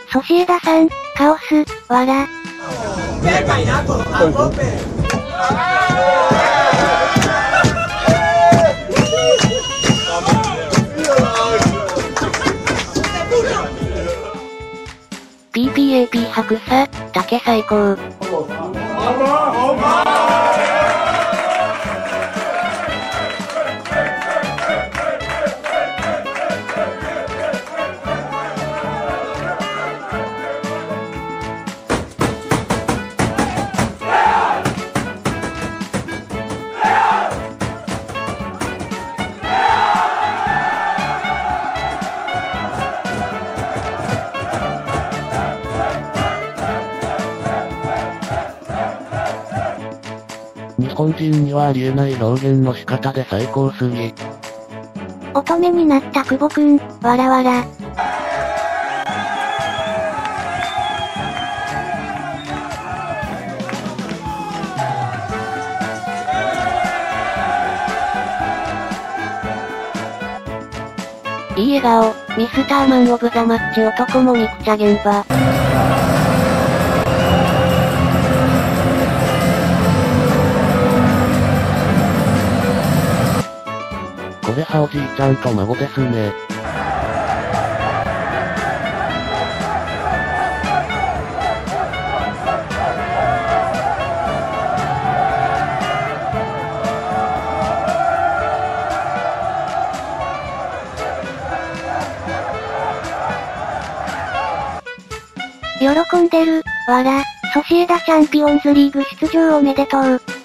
ソシエダさん、カオス、わら。 PPAP 白さ、竹最高。日本人にはありえない表現の仕方で最高すぎ。 乙女になった久保くん、わらわら。 いい笑顔、ミスターマンオブザマッチ男も肉茶現場。これはおじいちゃんと孫ですね。 喜んでる、わら。ソシエダチャンピオンズリーグ出場おめでとう。